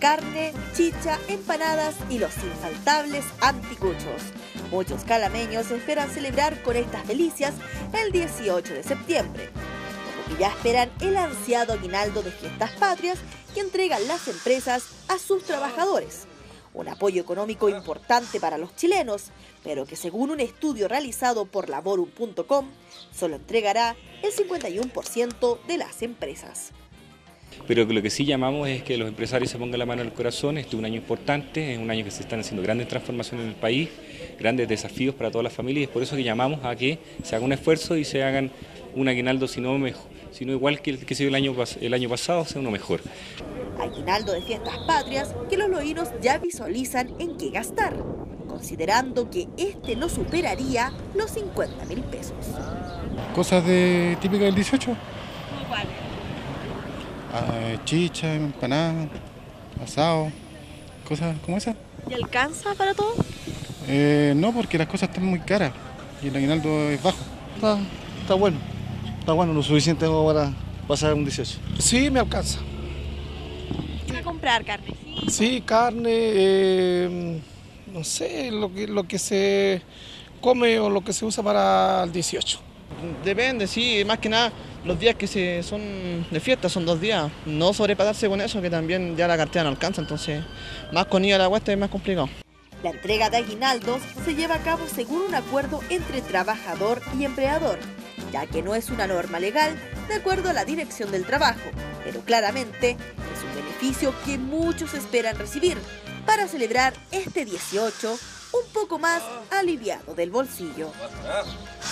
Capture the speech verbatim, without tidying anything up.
carne, chicha, empanadas y los infaltables anticuchos. Muchos calameños esperan celebrar con estas delicias el dieciocho de septiembre, porque ya esperan el ansiado aguinaldo de Fiestas Patrias que entregan las empresas a sus trabajadores. Un apoyo económico importante para los chilenos, pero que según un estudio realizado por Laborum punto com, solo entregará el cincuenta y uno por ciento de las empresas. Pero lo que sí llamamos es que los empresarios se pongan la mano en el corazón. Este es un año importante, es un año que se están haciendo grandes transformaciones en el país, grandes desafíos para todas las familias, y es por eso que llamamos a que se haga un esfuerzo y se hagan un aguinaldo, si no, mejor, si no igual que el que se dio el año, el año pasado, sea uno mejor. Aguinaldo de Fiestas Patrias que los loínos ya visualizan en qué gastar, considerando que este no superaría los cincuenta mil pesos. ¿Cosas de típicas del dieciocho? ¿Cuál? Ah, chicha, empanada, asado, cosas como esas. ¿Y alcanza para todo? Eh, no, porque las cosas están muy caras y el aguinaldo es bajo. Está, está bueno, está bueno, lo suficiente como para pasar un dieciocho. Sí, me alcanza. ¿A comprar carne? Sí, carne, eh, no sé, lo que, lo que se come o lo que se usa para el dieciocho. Depende, sí, más que nada los días que se son de fiesta son dos días, no sobrepasarse con eso, que también ya la cartera no alcanza, entonces más con ir a la cuesta es más complicado. La entrega de aguinaldos se lleva a cabo según un acuerdo entre trabajador y empleador, ya que no es una norma legal de acuerdo a la Dirección del Trabajo, pero claramente es un beneficio que muchos esperan recibir para celebrar este dieciocho un poco más aliviado del bolsillo.